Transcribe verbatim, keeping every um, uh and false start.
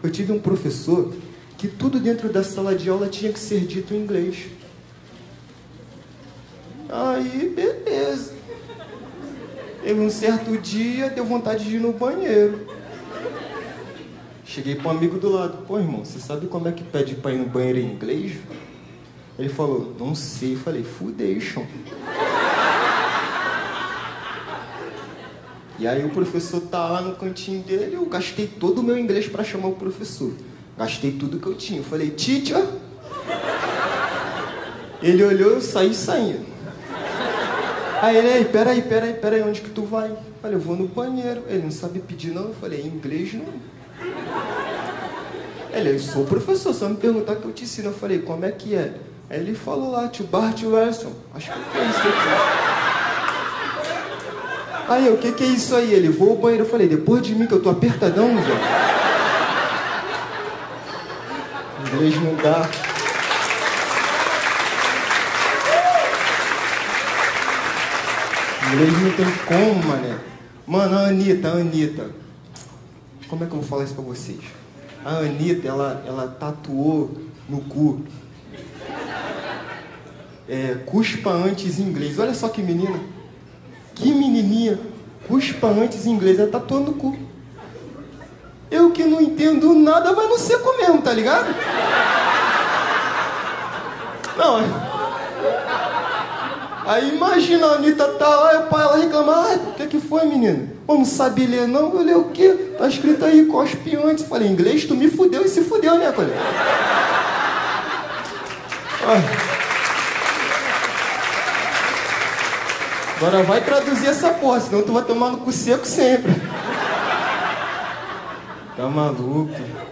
Eu tive um professor que tudo dentro da sala de aula tinha que ser dito em inglês. Aí, beleza. Teve um certo dia, deu vontade de ir no banheiro. Cheguei para um amigo do lado. Pô, irmão, você sabe como é que pede para ir no banheiro em inglês? Ele falou, não sei. Eu falei, foundation. E aí o professor tá lá no cantinho dele, eu gastei todo o meu inglês para chamar o professor. Gastei tudo que eu tinha. Eu falei, teacher. Ele olhou, eu saí saindo. Aí ele, aí, peraí, peraí, peraí, onde que tu vai? Eu falei, eu vou no banheiro. Ele não sabe pedir não? Eu falei, em inglês não. Ele, eu sou professor, só me perguntar que eu te ensino. Eu falei, como é que é? Aí ele falou lá, to Bart Wilson. Acho que foi isso que eu tinha. Aí eu, o que que é isso aí? Ele, vou ao banheiro. Eu falei, depois de mim que eu tô apertadão, velho. Inglês não dá. Inglês não tem como, mané. Mano, a Anitta, a Anitta. Como é que eu vou falar isso pra vocês? A Anitta, ela, ela tatuou no cu. É, cuspa antes em inglês. Olha só que menina. Que menininha. Cuspa antes em inglês. Ela tatuou no cu. Eu que não entendo nada, vai no seco mesmo, tá ligado? Não, é... Aí imagina, a Anitta tá lá, e o pai ela reclama, ah, o que que foi, menina? Pô, não sabe ler não? Eu li o quê? Tá escrito aí, cospe antes. Falei, inglês, tu me fudeu e se fudeu, né, colega? Ah. Agora vai traduzir essa porra, senão tu vai tomar no cu seco sempre. Tá maluco?